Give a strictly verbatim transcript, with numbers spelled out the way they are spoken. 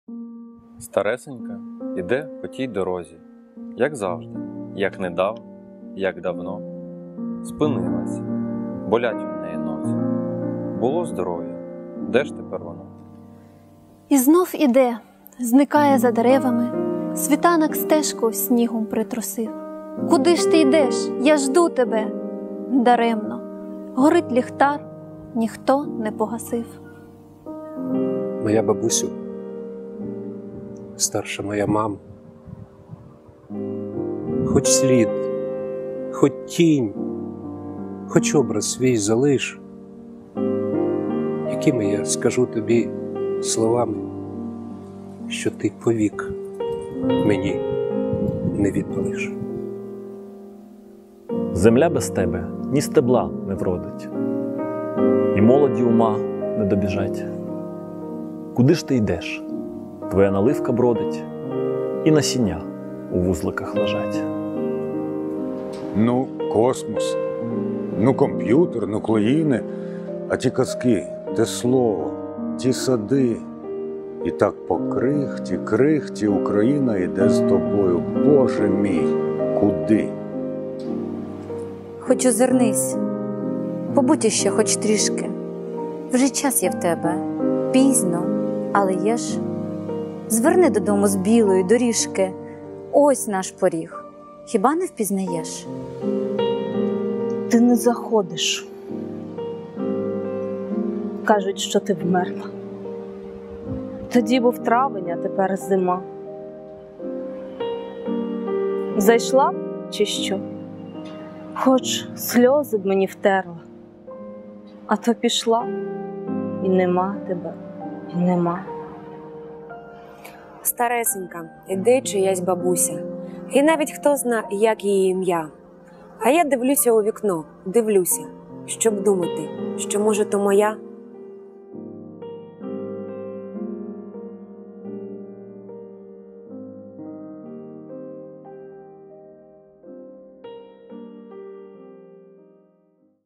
Старесенька іде по тій дорозі, як завжди, як недавно, як давно. Спинилась, болять у неї ноги. Було здоров'я, де ж тепер воно? І знов іде, зникає за деревами, світанок стежку снігом притрусив. Куди ж ти йдеш? Я жду тебе. Даремно, горить ліхтар, ніхто не погасив. Моя бабусю, старша моя мама, хоч слід, хоч тінь, хоч образ свій залиш, якими я скажу тобі словами, що ти повік мені не відпалиш. Земля без тебе ні стебла не вродить, і молоді ума не добіжать. Куди ж ти йдеш? Твоя наливка бродить, і насіння у вузликах лежать. Ну, космос, ну, комп'ютер, нуклеїни, а ті казки, те слово, ті сади. І так по крихті, крихті Україна йде з тобою. Боже мій, куди? Хоч озирнись, побудь іще хоч трішки. Вже час є в тебе, пізно, але є ж. Зверни додому з білої доріжки. Ось наш поріг. Хіба не впізнаєш? Ти не заходиш. Кажуть, що ти вмерла. Тоді був травень, а тепер зима. Зайшла б чи що? Хоч сльози б мені втерла. А то пішла, і нема тебе, і нема. Старесенька, іде чиясь бабуся. І навіть хто зна, як її ім'я. А я дивлюся у вікно, дивлюся, щоб думати, що, може, то моя.